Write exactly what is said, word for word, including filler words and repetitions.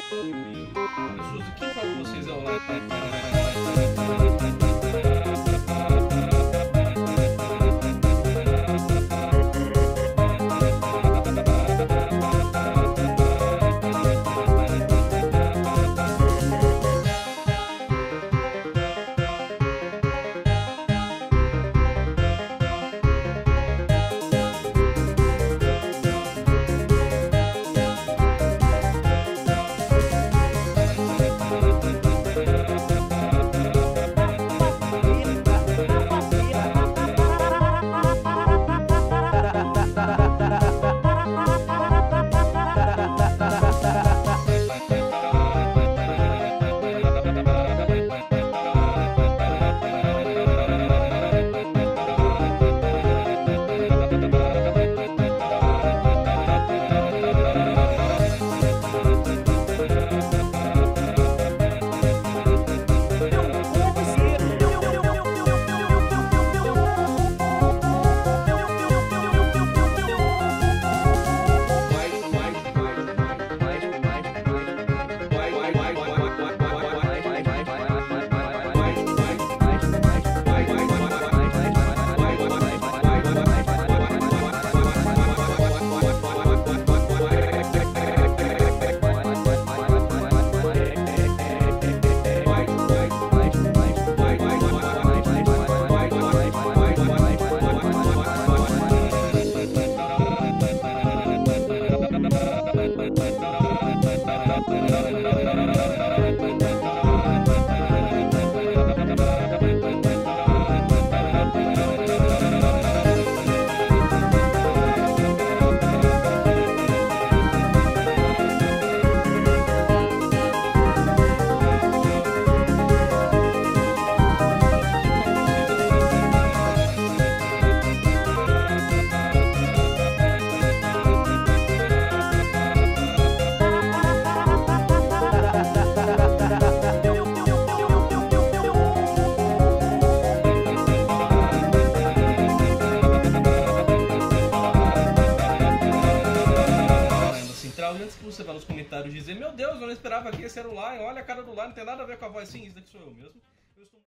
Suzy, quem fala com vocês online? Antes que você vá nos comentários dizer: meu Deus, eu não esperava que esse era o Lion, olha a cara do Lion, não tem nada a ver com a voz. Sim, isso daqui sou eu mesmo. Eu estou...